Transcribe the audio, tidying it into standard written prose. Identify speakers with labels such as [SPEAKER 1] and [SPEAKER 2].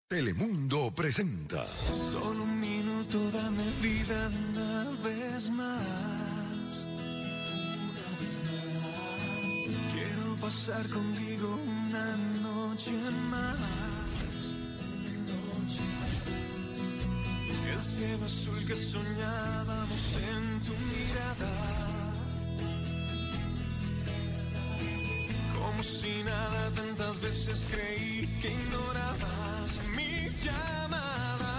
[SPEAKER 1] Telemundo presenta.
[SPEAKER 2] Solo un minuto, dame vida una vez más. Una vez más. Quiero pasar contigo una noche más. El cielo azul que soñábamos en tu mirada. Como si nada, tantas veces creí que ignorabas mis llamadas.